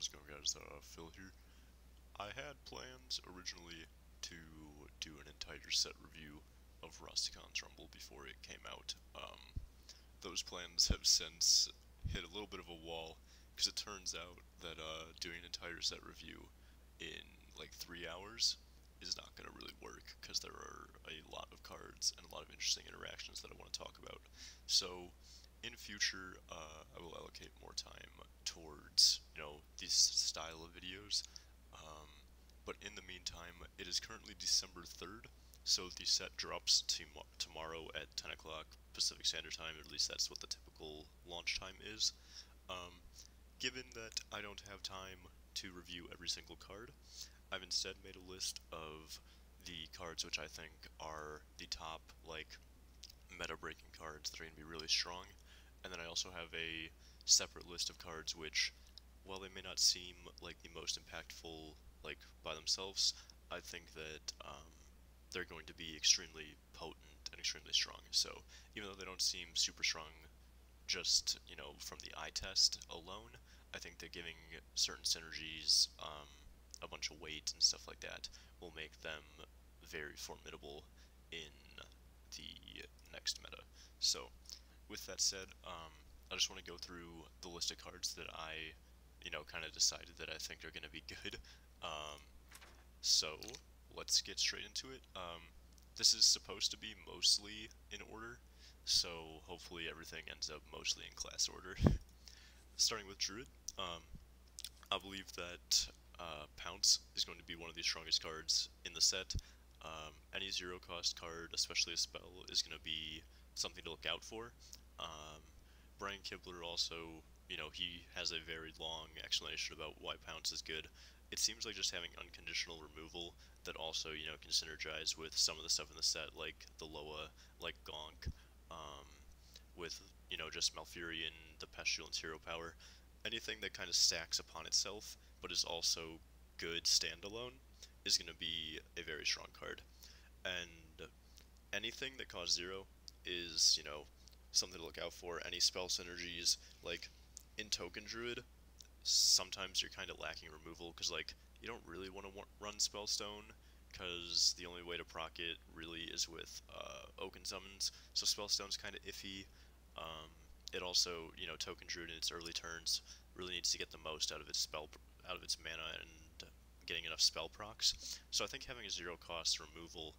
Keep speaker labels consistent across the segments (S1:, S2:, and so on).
S1: how's it going, guys? Phil here. I had plans originally to do an entire set review of Rastakhan's Rumble before it came out. Those plans have since hit a little bit of a wall because it turns out that doing an entire set review in like 3 hours is not going to really work because there are a lot of cards and a lot of interesting interactions that I want to talk about. So in future, I will allocate more time towards, these style of videos. Um, but in the meantime, it is currently December 3rd, so the set drops tomorrow at 10 o'clock Pacific Standard Time, at least that's what the typical launch time is. Um, Given that I don't have time to review every single card, I've instead made a list of the cards which I think are the top, like, meta-breaking cards that are going to be really strong, and then I also have a separate list of cards which, while they may not seem like the most impactful, like, by themselves, I think that they're going to be extremely potent and extremely strong. So even though they don't seem super strong just, from the eye test alone, I think that giving certain synergies a bunch of weight and stuff like that will make them very formidable in the next meta. So, with that said, I just want to go through the list of cards that I, kind of decided that I think are going to be good. Um, so, let's get straight into it. This is supposed to be mostly in order, so hopefully everything ends up mostly in class order. Starting with Druid, I believe that Pounce is going to be one of the strongest cards in the set. Any zero cost card, especially a spell, is going to be something to look out for. Brian Kibler also, he has a very long explanation about why Pounce is good. It seems like just having unconditional removal that also, can synergize with some of the stuff in the set, like the Loa, like GONK, with, just Malfurion, the Pestilence hero power. Anything that kind of stacks upon itself, but is also good standalone, is going to be a very strong card. And anything that costs 0 is, something to look out for. Any spell synergies, like in Token Druid, sometimes you're kind of lacking removal, because, like, you don't really want to run Spellstone, because the only way to proc it really is with Oaken Summons, so Spellstone's kind of iffy. It also, Token Druid in its early turns really needs to get the most out of its mana and getting enough spell procs. So I think having a zero cost removal,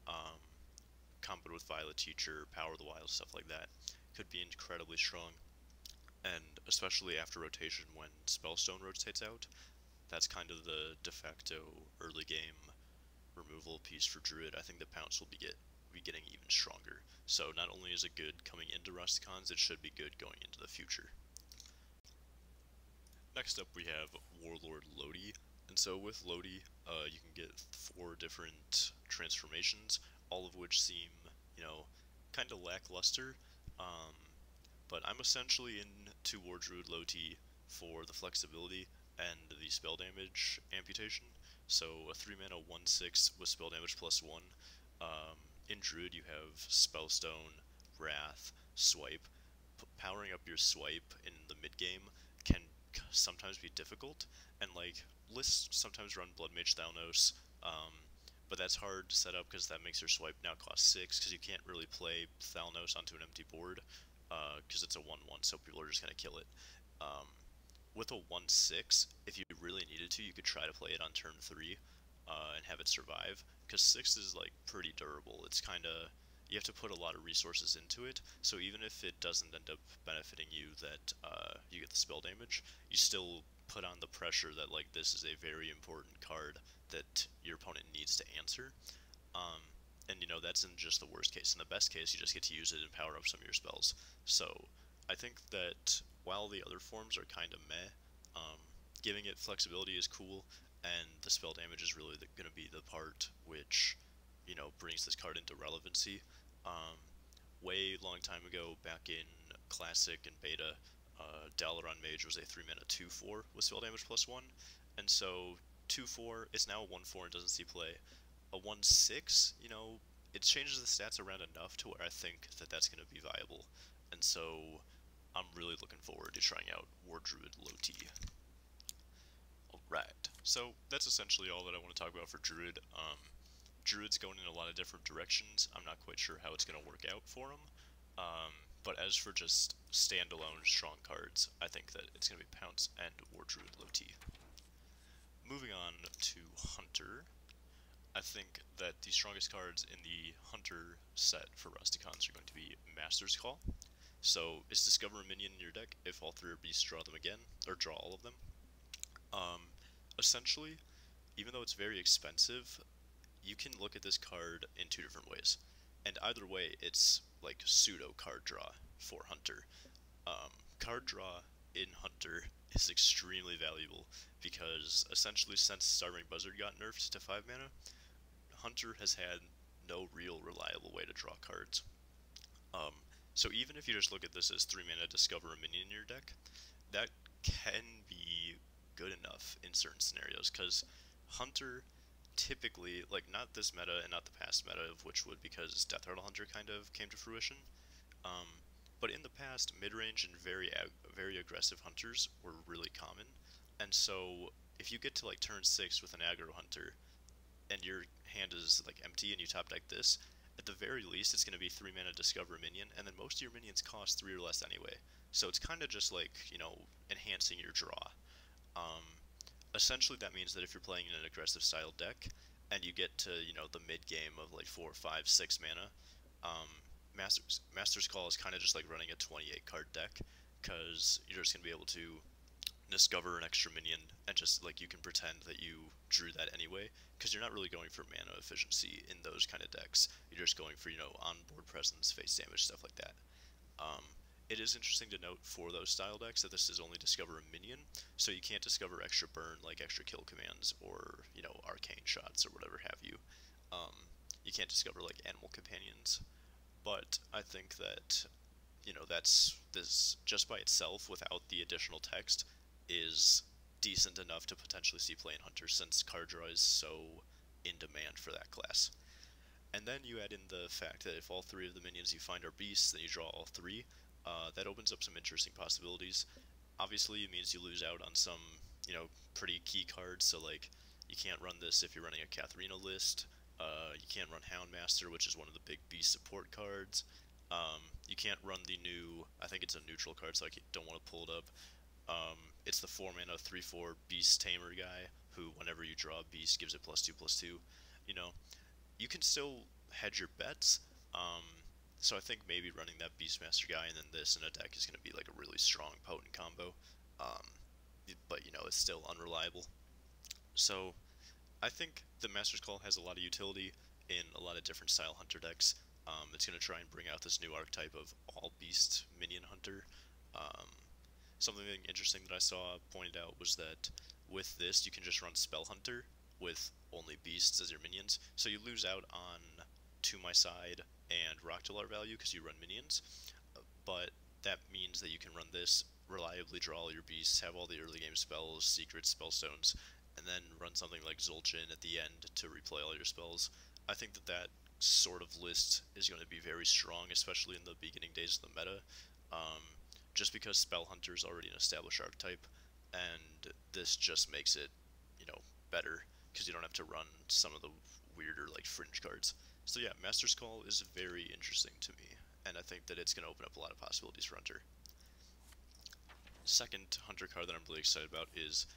S1: comboed with Violet Teacher, Power of the Wild, stuff like that, could be incredibly strong. And especially after rotation, when Spellstone rotates out, that's kind of the de facto early game removal piece for Druid. I think the Pounce will be getting even stronger. So not only is it good coming into Rastakhans, it should be good going into the future. Next up we have Warlord Lodi, and so with Lodi, you can get 4 different transformations, all of which seem, kind of lackluster, um, but I'm essentially into War Druid Lodi for the flexibility and the spell damage amputation. So a 3-mana 1/6 with spell damage plus 1. In Druid you have Spellstone, Wrath, Swipe. Powering up your Swipe in the mid-game can sometimes be difficult, and, like, lists sometimes run Blood Mage Thalnos, but that's hard to set up because that makes your Swipe now cost 6, because you can't really play Thalnos onto an empty board, because it's a 1/1, so people are just going to kill it. With a 1/6, if you really needed to, you could try to play it on turn 3 and have it survive, because 6 is, like, pretty durable. It's kind of, you have to put a lot of resources into it, so even if it doesn't end up benefiting you that you get the spell damage, you still put on the pressure that, like, this is a very important card that your opponent needs to answer. And, that's in just the worst case. In the best case, you just get to use it and power up some of your spells. So I think that while the other forms are kind of meh, giving it flexibility is cool, and the spell damage is really going to be the part which, brings this card into relevancy. Way long time ago, back in Classic and Beta, Dalaran Mage was a 3-mana 2/4 with spell damage plus 1, and so 2/4, it's now a 1/4 and doesn't see play. A 1/6, it changes the stats around enough to where I think that that's going to be viable, and so I'm really looking forward to trying out War Druid Loti. Right. So that's essentially all that I want to talk about for Druid. Druid's going in a lot of different directions. I'm not quite sure how it's going to work out for him. But as for just standalone strong cards, I think that it's going to be Pounce and War Druid low T. Moving on to Hunter, I think that the strongest cards in the Hunter set for Rastakhans are going to be Master's Call. So it's discover a minion in your deck. If all three are beasts, draw them again, or draw all of them. Um, Essentially, even though it's very expensive, you can look at this card in two different ways. And either way, it's like pseudo card draw for Hunter. Card draw in Hunter is extremely valuable because essentially since Starving Buzzard got nerfed to 5 mana, Hunter has had no real reliable way to draw cards. Um, so even if you just look at this as 3 mana discover a minion in your deck, that can be good enough in certain scenarios because Hunter typically, like not this meta and not the past meta of Witchwood because Death Rattle Hunter kind of came to fruition, um, but in the past, mid-range and very aggressive hunters were really common, and so if you get to like turn 6 with an aggro hunter, and your hand is like empty and you top deck this, at the very least it's going to be 3 mana discover a minion, and then most of your minions cost 3 or less anyway. So it's kind of just like, enhancing your draw. Um, Essentially that means that if you're playing in an aggressive style deck, and you get to, the mid game of like 4, 5, 6 mana, um, Master's Call is kind of just like running a 28 card deck, because you're just going to be able to discover an extra minion and just like you can pretend that you drew that anyway because you're not really going for mana efficiency in those kind of decks. You're just going for onboard presence, face damage, stuff like that. Um, it is interesting to note for those style decks that this is only discover a minion, so you can't discover extra burn like extra kill commands or arcane shots or whatever have you. Um, you can't discover like animal companions, but I think that that's this just by itself without the additional text is decent enough to potentially see play in Hunter since card draw is so in demand for that class. And then you add in the fact that if all three of the minions you find are beasts, then you draw all three. That opens up some interesting possibilities. Obviously, it means you lose out on some, pretty key cards. So like, you can't run this if you're running a Katharina list. You can't run Houndmaster, which is one of the big beast support cards. You can't run the new, I think it's a neutral card, so I don't want to pull it up. It's the 4 mana 3/4 Beast Tamer guy, who whenever you draw a beast gives it +2/+2. You know, you can still hedge your bets. Um, so I think maybe running that Beastmaster guy and then this in a deck is going to be like a really strong, potent combo. Um, but it's still unreliable. So I think the Master's Call has a lot of utility in a lot of different style hunter decks. It's going to try and bring out this new archetype of all beast minion hunter. Um, Something interesting that I saw pointed out was that with this you can just run Spell Hunter with only beasts as your minions, so you lose out on To My Side and Roctolar value because you run minions, but that means that you can run this, reliably draw all your beasts, have all the early game spells, secrets, spellstones, and then run something like Zul'jin at the end to replay all your spells. I think that that sort of list is going to be very strong, especially in the beginning days of the meta, um, just because Spell Hunter is already an established archetype, and this just makes it, better, because you don't have to run some of the weirder, like, fringe cards. So yeah, Master's Call is very interesting to me, and I think that it's going to open up a lot of possibilities for Hunter. Second Hunter card that I'm really excited about is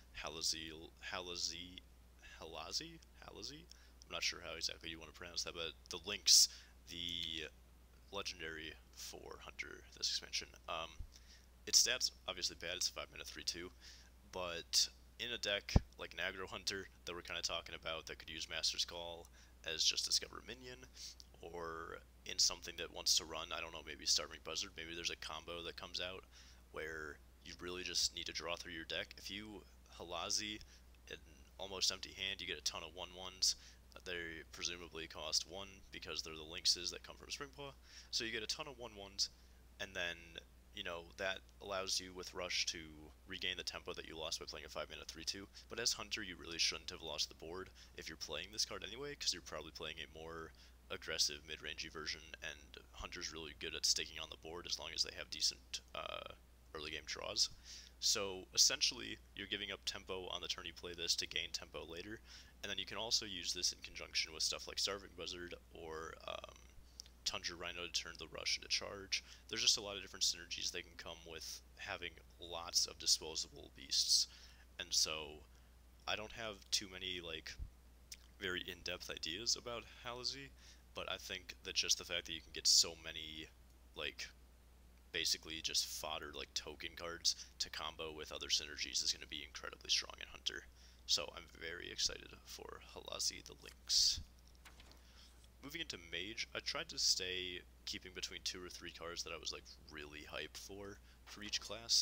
S1: Halazi. I'm not sure how exactly you want to pronounce that, but the Lynx, the legendary for Hunter this expansion. Its stats obviously bad. It's a 5 mana 3/2, but in a deck like an aggro hunter that we're kind of talking about that could use Master's Call as just discover a minion, or in something that wants to run, I don't know, maybe Starving Buzzard, maybe there's a combo that comes out where you really just need to draw through your deck. If you Halazi an almost empty hand, you get a ton of 1/1s. They presumably cost 1 because they're the lynxes that come from Springpaw. So you get a ton of 1/1s, and then that allows you with Rush to regain the tempo that you lost by playing a 5 mana 3/2. But as Hunter, you really shouldn't have lost the board if you're playing this card anyway, because you're probably playing a more aggressive mid-rangey version, and Hunter's really good at sticking on the board as long as they have decent early game draws. So essentially, you're giving up tempo on the turn you play this to gain tempo later, and then you can also use this in conjunction with stuff like Starving Buzzard or Tundra Rhino to turn the rush into charge. There's just a lot of different synergies that can come with having lots of disposable beasts, and so I don't have too many like very in-depth ideas about Halazi, but I think that just the fact that you can get so many like basically just fodder like token cards to combo with other synergies is going to be incredibly strong in Hunter. So I'm very excited for Halazi the Lynx. Moving into Mage, I tried to stay keeping between 2 or 3 cards that I was like really hyped for each class.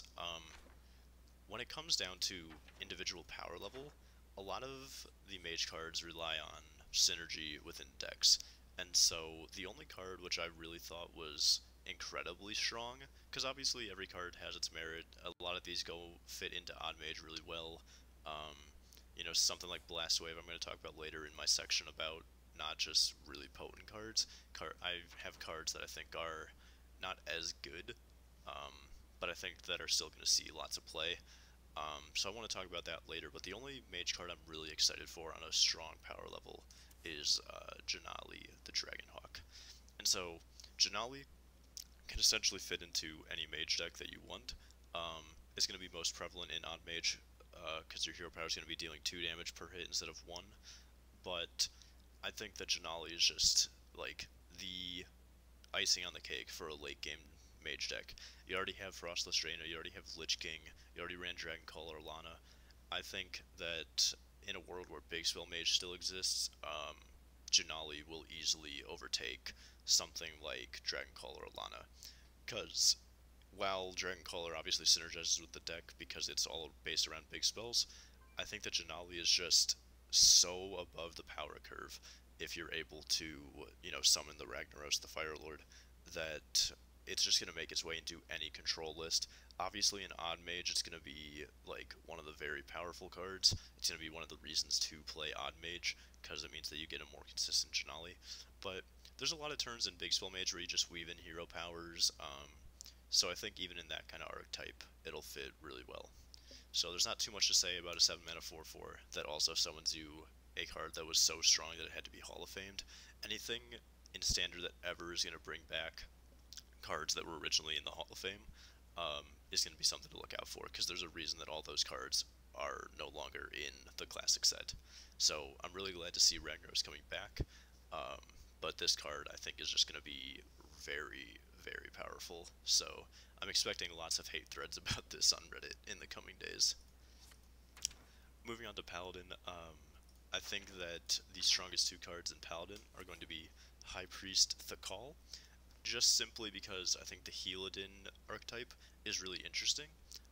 S1: When it comes down to individual power level, a lot of the Mage cards rely on synergy within decks, and so the only card which I really thought was incredibly strong, because obviously every card has its merit, a lot of these go fit into Odd Mage really well. Um, something like Blast Wave I'm going to talk about later in my section about not just really potent cards. I have cards that I think are not as good, um, but I think that are still going to see lots of play. So I want to talk about that later, but the only mage card I'm really excited for on a strong power level is Janali, the Dragonhawk. And so Janali can essentially fit into any mage deck that you want. It's going to be most prevalent in odd mage because your hero power is going to be dealing 2 damage per hit instead of 1. But I think that Janali is just like the icing on the cake for a late game mage deck. You already have Frostless Drainer, you already have Lich King, you already ran Dragoncaller Lana. I think that in a world where Big Spell Mage still exists, Janali will easily overtake something like Dragoncaller Lana. Because while Dragoncaller obviously synergizes with the deck because it's all based around big spells, I think that Janali is just so above the power curve if you're able to, summon the Ragnaros, the Fire Lord, that it's just going to make its way into any control list. Obviously, in Odd Mage, it's going to be, like, one of the very powerful cards. It's going to be one of the reasons to play Odd Mage, because it means that you get a more consistent Janali. But there's a lot of turns in Big Spell Mage where you just weave in hero powers, so I think even in that kind of archetype, it'll fit really well. So there's not too much to say about a 7-mana 4/4 that also summons you a card that was so strong that it had to be Hall of Famed. Anything in Standard that ever is going to bring back cards that were originally in the Hall of Fame is going to be something to look out for, because there's a reason that all those cards are no longer in the Classic set. So I'm really glad to see Ragnaros coming back, but this card I think is just going to be very, very powerful, so I'm expecting lots of hate threads about this on Reddit in the coming days. Moving on to Paladin, I think that the strongest 2 cards in Paladin are going to be High Priest Thakal, just simply because I think the Healadin archetype is really interesting.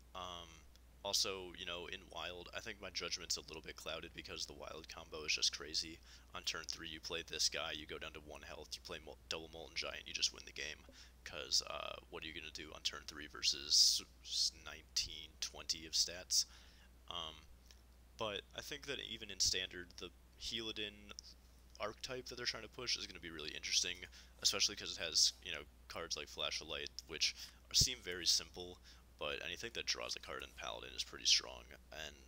S1: Also, in Wild, I think my judgment's a little bit clouded because the Wild combo is just crazy. On turn 3, you play this guy, you go down to 1 health, you play double Molten Giant, you just win the game. Because what are you going to do on turn 3 versus 19, 20 of stats? But I think that even in Standard, the Healadin archetype that they're trying to push is going to be really interesting, especially because it has, cards like Flash of Light, which seem very simple, but anything that draws a card in Paladin is pretty strong, and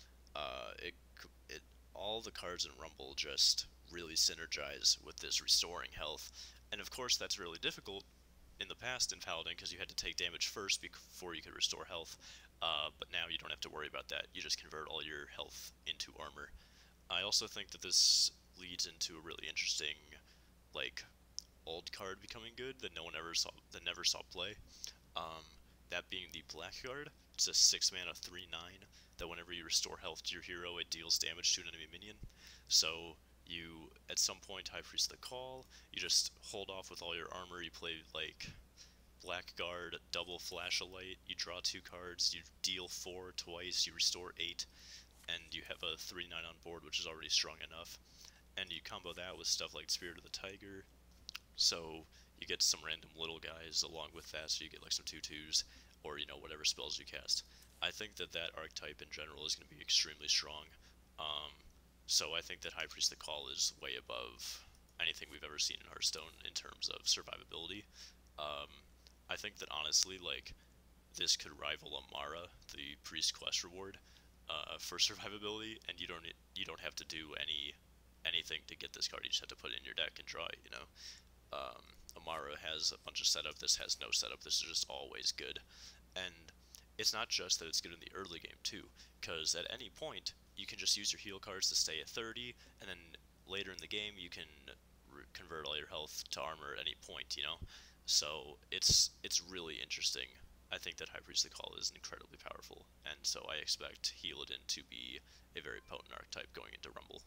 S1: all the cards in Rumble just really synergize with this restoring health, and of course that's really difficult in the past in Paladin because you had to take damage first before you could restore health, but now you don't have to worry about that. You just convert all your health into armor. I also think that this leads into a really interesting, like, old card becoming good that never saw play. That being the Black card. It's a 6-mana 3/9 that whenever you restore health to your hero, it deals damage to an enemy minion. So you, at some point, High Priest the Call, you just hold off with all your armor, you play, like, Blackguard, double Flash of Light, you draw 2 cards, you deal 4 twice, you restore 8, and you have a 3/9 on board, which is already strong enough. And you combo that with stuff like Spirit of the Tiger, so you get some random little guys along with that, so you get like some 2/2s, or whatever spells you cast. I think that archetype in general is going to be extremely strong. So I think that High Priest the Call is way above anything we've ever seen in Hearthstone in terms of survivability. I think that honestly, like, this could rival Amara, the priest quest reward, for survivability, and you don't have to do anything to get this card. You just have to put it in your deck and draw it. Amara has a bunch of setup. This has no setup. This is just always good, and it's not just that it's good in the early game too, because at any point you can just use your heal cards to stay at 30, and then later in the game you can convert all your health to armor at any point. So it's really interesting. I think that High Priestly Call is incredibly powerful, and so I expect Healadin to be a very potent archetype going into Rumble.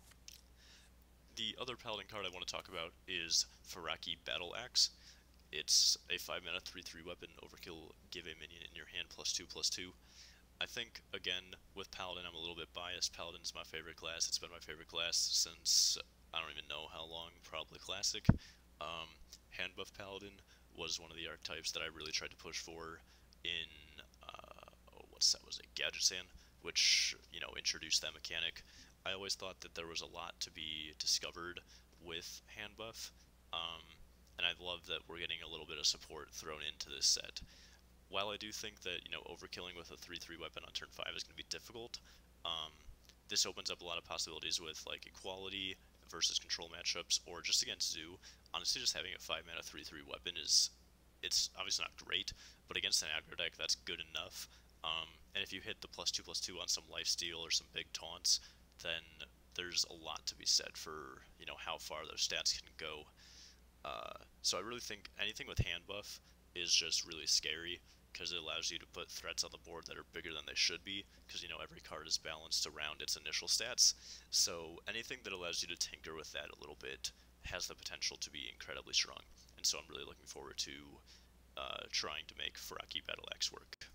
S1: The other Paladin card I want to talk about is Faraki Battle Axe. It's a 5-mana 3/3 weapon, overkill, give a minion in your hand +2/+2. I think, again, with Paladin, I'm a little bit biased. Paladin's my favorite class. It's been my favorite class since I don't even know how long, probably Classic. Hand Buff Paladin was one of the archetypes that I really tried to push for in, what set was it? Gadgetzan, which, introduced that mechanic. I always thought that there was a lot to be discovered with Hand Buff, and I love that we're getting a little bit of support thrown into this set. While I do think that, overkilling with a 3/3 weapon on turn 5 is going to be difficult, this opens up a lot of possibilities with, like, equality versus control matchups, or just against Zoo. Honestly, just having a 5-mana 3/3 weapon it's obviously not great, but against an aggro deck, that's good enough. And if you hit the +2/+2 on some lifesteal or some big taunts, then there's a lot to be said for, how far those stats can go. So I really think anything with hand buff is just really scary, because it allows you to put threats on the board that are bigger than they should be, because, every card is balanced around its initial stats. So anything that allows you to tinker with that a little bit has the potential to be incredibly strong. And so I'm really looking forward to trying to make Faraki Battle Axe work.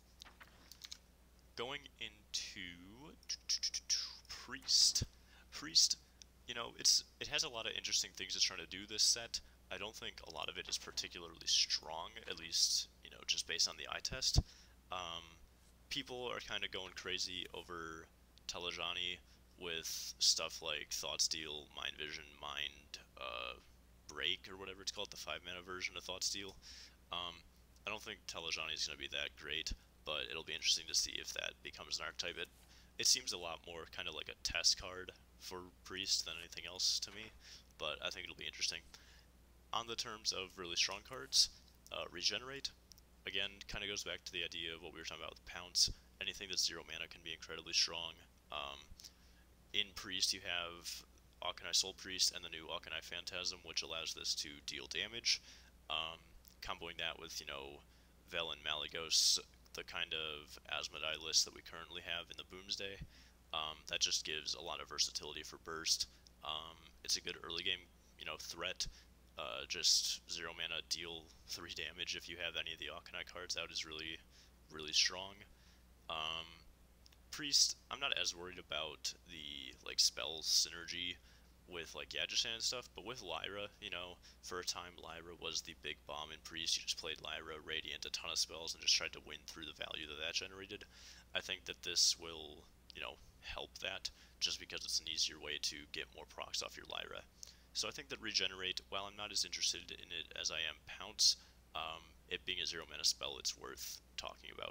S1: Going into Priest. Priest, it has a lot of interesting things it's trying to do this set. I don't think a lot of it is particularly strong, at least, just based on the eye test. People are kind of going crazy over Telejani with stuff like Thought Steal, Mind Vision, Mind Break, or whatever it's called, the 5-mana version of Thought Steal. I don't think Telejani is going to be that great, but it'll be interesting to see if that becomes an archetype. It seems a lot more kind of like a test card for Priest than anything else to me, but I think it'll be interesting. On the terms of really strong cards, Regenerate, again, kind of goes back to the idea of what we were talking about with Pounce. Anything that's 0 mana can be incredibly strong. In Priest, you have Auchenai Soul Priest and the new Auchenai Phantasm, which allows this to deal damage. Comboing that with, Vel and Malygos, the kind of Asmodai list that we currently have in the Boomsday, that just gives a lot of versatility for Burst. It's a good early game, threat. Just 0 mana, deal 3 damage if you have any of the Auchenai cards out is really, really strong. Priest, I'm not as worried about the, spell synergy with, Gadgetzan and stuff, but with Lyra, for a time Lyra was the big bomb in Priest. You just played Lyra, Radiant, a ton of spells, and just tried to win through the value that generated. I think that this will, help that, just because it's an easier way to get more procs off your Lyra. So I think that Regenerate, while I'm not as interested in it as I am Pounce, it being a 0 mana spell, it's worth talking about.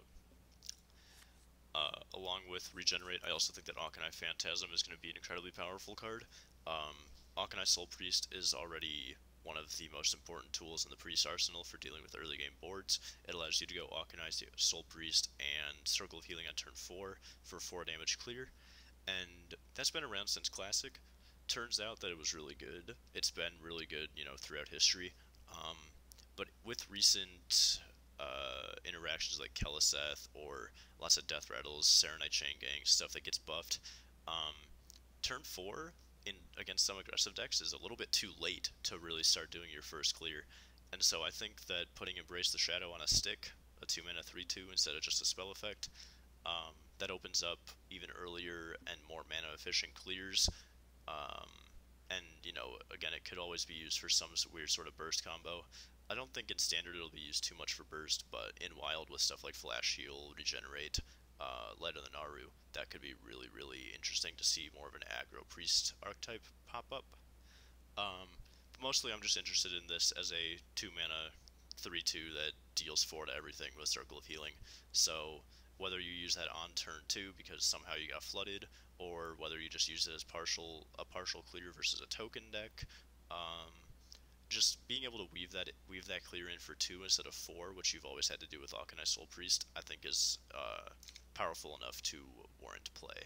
S1: Along with Regenerate, I also think that Auchenai Phantasm is going to be an incredibly powerful card. Auchenai Soul Priest is already one of the most important tools in the Priest arsenal for dealing with early game boards. It allows you to go Auchenai Soul Priest and Circle of Healing on turn 4 for 4 damage clear, and that's been around since Classic. Turns out that it was really good. It's been really good, throughout history. But with recent interactions like Keleseth or lots of Death Rattles, Serenite Chain Gang, stuff that gets buffed, turn 4 against some aggressive decks is a little bit too late to really start doing your first clear. And so I think that putting Embrace the Shadow on a stick, a 2-mana 3/2 instead of just a spell effect, that opens up even earlier and more mana efficient clears. And, again, it could always be used for some weird sort of burst combo. I don't think in Standard it'll be used too much for burst, but in Wild with stuff like Flash Heal, Regenerate, Light of the Naru, that could be really, really interesting to see more of an aggro Priest archetype pop up. But mostly I'm just interested in this as a 2-mana 3/2 that deals 4 to everything with Circle of Healing. So whether you use that on turn 2 because somehow you got flooded, or whether you just use it as a partial clear versus a token deck, um, just being able to weave that clear in for 2 instead of 4, which you've always had to do with Alkanai Soul Priest, I think is powerful enough to warrant play.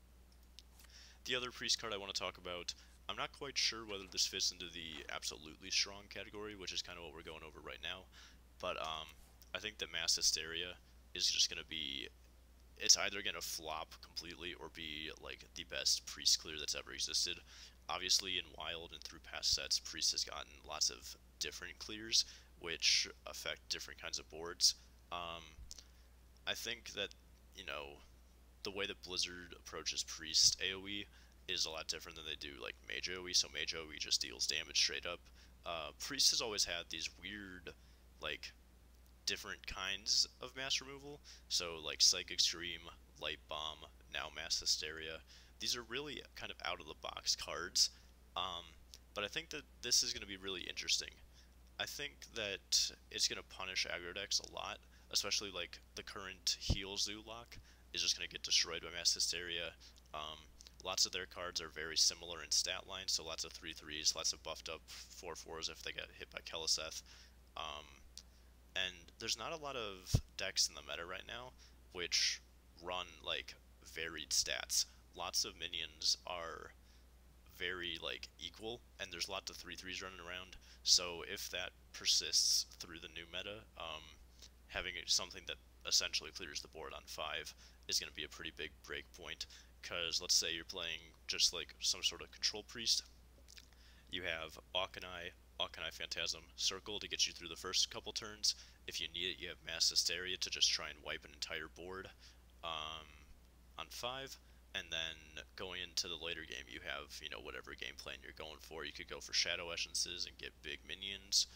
S1: The other priest card I want to talk about, I'm not quite sure whether this fits into the absolutely strong category, which is kind of what we're going over right now, but I think that Mass Hysteria is just going to be, it's either going to flop completely or be like the best priest clear that's ever existed. Obviously in Wild and through past sets, Priest has gotten lots of different clears, which affect different kinds of boards. I think that, you know, the way that Blizzard approaches Priest AoE is a lot different than they do like Mage AoE, so Mage AoE just deals damage straight up. Priest has always had these weird, like, different kinds of mass removal, so like Psychic Scream, Light Bomb, now Mass Hysteria. These are really kind of out of the box cards, but I think that this is going to be really interesting. I think that it's going to punish aggro decks a lot, especially like the current Heal Zoo lock is just going to get destroyed by Mass Hysteria. Um, Lots of their cards are very similar in stat line, so lots of 3/3s, lots of buffed up 4/4s if they get hit by Keleseth. Um, and there's not a lot of decks in the meta right now which run like varied stats. Lots of minions are very like equal, and there's lots of 3/3s running around. So if that persists through the new meta, having something that essentially clears the board on 5 is going to be a pretty big break point. Because let's say you're playing just like some sort of control priest, you have Auchenai Phantasm, Circle to get you through the first couple turns. If you need it, you have Mass Hysteria to just try and wipe an entire board on 5. And then going into the later game, you have, you know, whatever game plan you're going for. You could go for Shadow Essences and get big minions.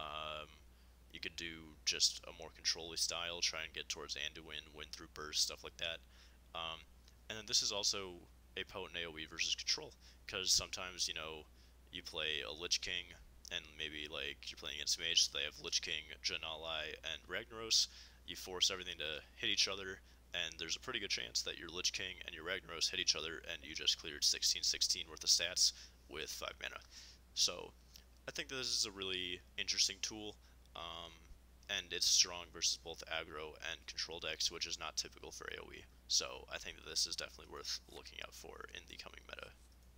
S1: You could do just a more control-y style, try and get towards Anduin, win through burst, stuff like that. And then this is also a potent AoE versus control, because sometimes, you know, you play a Lich King, and maybe like you're playing against Mage, so they have Lich King, Jan'alai, and Ragnaros. You force everything to hit each other, and there's a pretty good chance that your Lich King and your Ragnaros hit each other, and you just cleared 16/16 worth of stats with 5 mana. So I think this is a really interesting tool, and it's strong versus both aggro and control decks, which is not typical for AoE. So I think that this is definitely worth looking out for in the coming meta.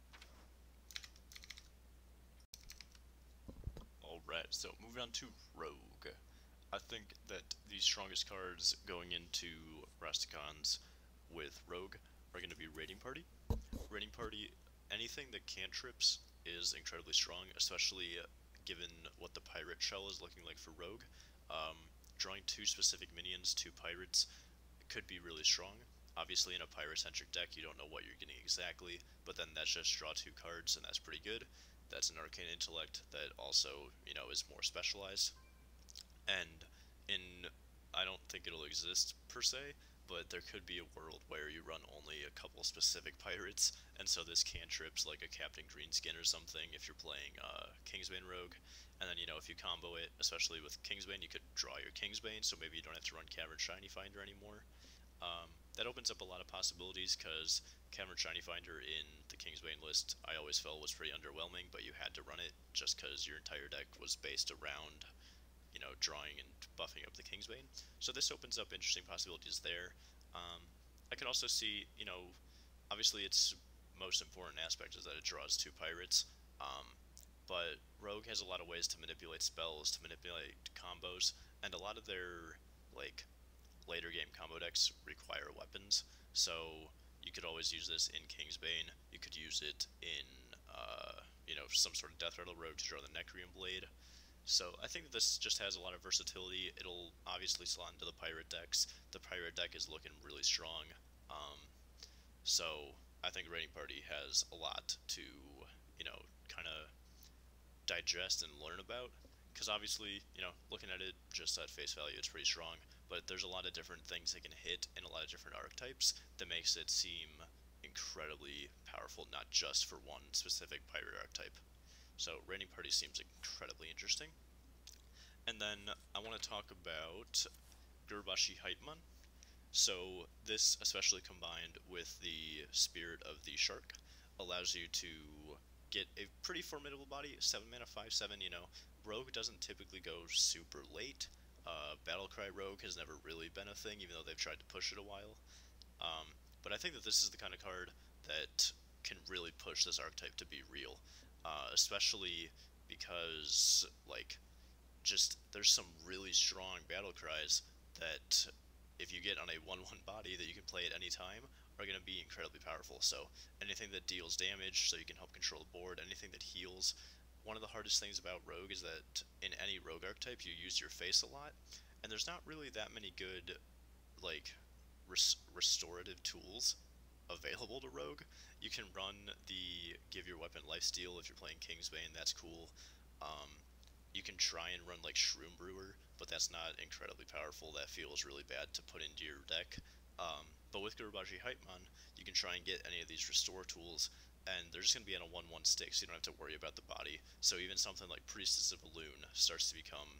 S1: Alright, so moving on to Rogue. I think that the strongest cards going into Rastakhan's with Rogue are going to be Raiding Party. Raiding Party, anything that cantrips is incredibly strong, especially given what the Pirate Shell is looking like for Rogue. Drawing 2 specific minions, 2 pirates, could be really strong. Obviously in a pirate-centric deck you don't know what you're getting exactly, but then that's just draw 2 cards and that's pretty good. That's an Arcane Intellect that also, you know, is more specialized. And I don't think it'll exist per se, but there could be a world where you run only a couple specific pirates, and so this cantrips like a Captain Greenskin or something if you're playing Kingsbane Rogue. And then, you know, if you combo it, especially with Kingsbane, you could draw your Kingsbane, so maybe you don't have to run Cavern Shiny Finder anymore. That opens up a lot of possibilities, because Cavern Shiny Finder in the Kingsbane list I always felt was pretty underwhelming, but you had to run it just because your entire deck was based around, you know, drawing and buffing up the Kingsbane. So this opens up interesting possibilities there. I could also see, you know, obviously its most important aspect is that it draws 2 pirates, but Rogue has a lot of ways to manipulate spells, to manipulate combos, and a lot of their, like, later game combo decks require weapons, so you could always use this in Kingsbane. You could use it in, you know, some sort of Death Rattle Rogue to draw the Necrium Blade. So I think that this just has a lot of versatility. It'll obviously slot into the pirate decks. The pirate deck is looking really strong, so I think Raiding Party has a lot to, you know, kind of digest and learn about, because obviously, you know, looking at it just at face value, it's pretty strong, but there's a lot of different things it can hit in a lot of different archetypes that makes it seem incredibly powerful, not just for one specific pirate archetype. So Raiding Party seems incredibly interesting. And then I want to talk about Gurbashi Hypemon. So this, especially combined with the Spirit of the Shark, allows you to get a pretty formidable body. 7 mana, 5/7. Rogue doesn't typically go super late. Battlecry Rogue has never really been a thing, even though they've tried to push it a while. Um, but I think that this is the kind of card that can really push this archetype to be real, especially because just there's some really strong battle cries that if you get on a 1/1 body that you can play at any time are going to be incredibly powerful. So anything that deals damage so you can help control the board, anything that heals. One of the hardest things about Rogue is that in any Rogue archetype you use your face a lot, and there's not really that many good like restorative tools available to Rogue. You can run the give your weapon lifesteal if you're playing Kingsbane, that's cool. Um, you can try and run like Shroom Brewer, but that's not incredibly powerful. That feels really bad to put into your deck. But with Gurubaji Hypemon, you can try and get any of these restore tools, and they're just going to be on a 1/1 stick, so you don't have to worry about the body. So even something like Priestess of Elune starts to become,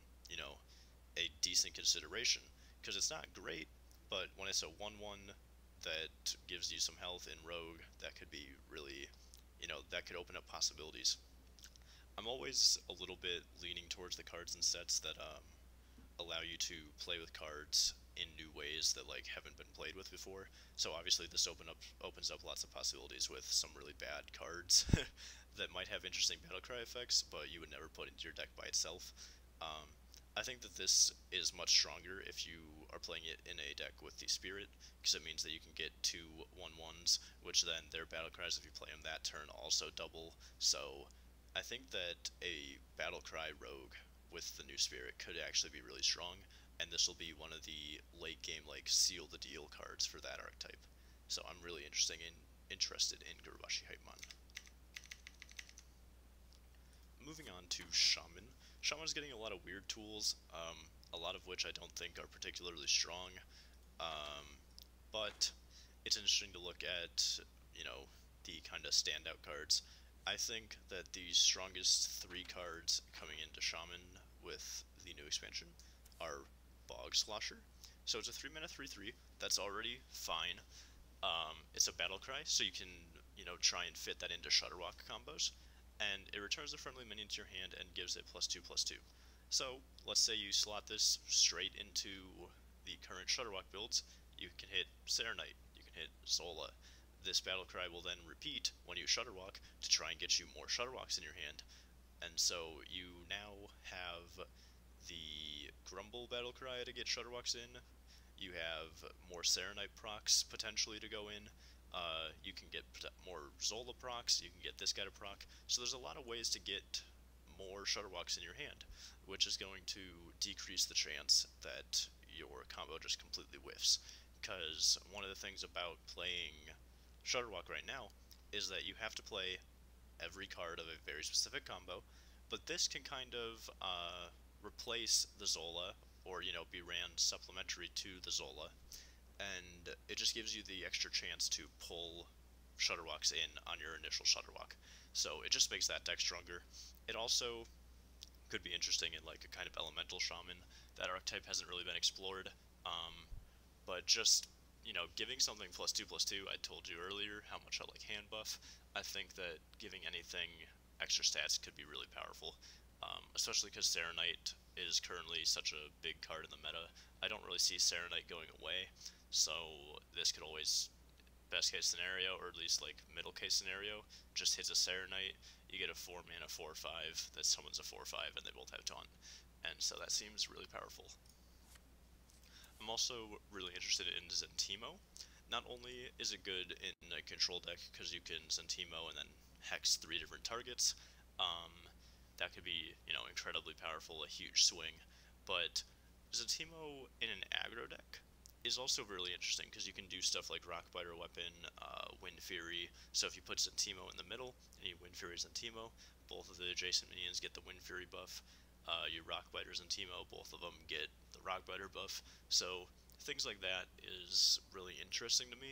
S1: a decent consideration, because it's not great, but when it's a 1/1 that gives you some health in Rogue, that could be really, that could open up possibilities. I'm always a little bit leaning towards the cards and sets that allow you to play with cards in new ways that haven't been played with before. So obviously this opens up lots of possibilities with some really bad cards that might have interesting battlecry effects, but you would never put into your deck by itself. Um, I think that this is much stronger if you are playing it in a deck with the Spirit, because it means that you can get two 1/1s, which then their battlecries, if you play them that turn, also double. So I think that a Battlecry Rogue with the new Spirit could actually be really strong, and this will be one of the late game seal the deal cards for that archetype. So I'm really interested in Gurubashi Hypemon. Moving on to Shaman. Shaman's getting a lot of weird tools, a lot of which I don't think are particularly strong, um, but it's interesting to look at, the kind of standout cards. I think that the strongest three cards coming into Shaman with the new expansion are Bog Slosher. So it's a 3 mana 3/3. That's already fine. It's a battle cry, so you can, try and fit that into Shudderwalk combos. And it returns a friendly minion to your hand and gives it +2/+2. So let's say you slot this straight into the current Shudderwalk builds. You can hit Serenite, you can hit Zola. This battle cry will then repeat when you Shudderwalk to try and get you more Shudderwalks in your hand. And so you now have the Grumble battle cry to get Shudderwalks in. You have more Serenite procs potentially to go in. You can get more Zola procs. You can get this guy to proc. So there's a lot of ways to get more Shudderwalks in your hand, which is going to decrease the chance that your combo just completely whiffs. Because one of the things about playing Shudderwalk right now is that you have to play every card of a very specific combo, but this can kind of replace the Zola, or be ran supplementary to the Zola, and it just gives you the extra chance to pull Shudderwalks in on your initial Shudderwalk. So it just makes that deck stronger. It also could be interesting in a kind of elemental shaman. That archetype hasn't really been explored, but just giving something +2/+2. I told you earlier how much I like hand buff. I think that giving anything extra stats could be really powerful, especially because Serenite is currently such a big card in the meta. I don't really see Serenite going away, so this could always, best case scenario, or at least middle case scenario, just hits a Serenite, you get a 4 mana 4/5 that summons a 4/5 and they both have taunt, and so that seems really powerful. I'm also really interested in Zentimo. Not only is it good in a control deck because you can Zentimo and then hex 3 different targets, um, that could be, incredibly powerful, a huge swing, but Zentimo in an aggro deck is also really interesting because you can do stuff like Rockbiter Weapon, Wind Fury. So if you put Zentimo in the middle and you Wind Fury Zentimo, both of the adjacent minions get the Wind Fury buff. You Rockbiter Zentimo, both of them get the Rockbiter buff. So things like that is really interesting to me.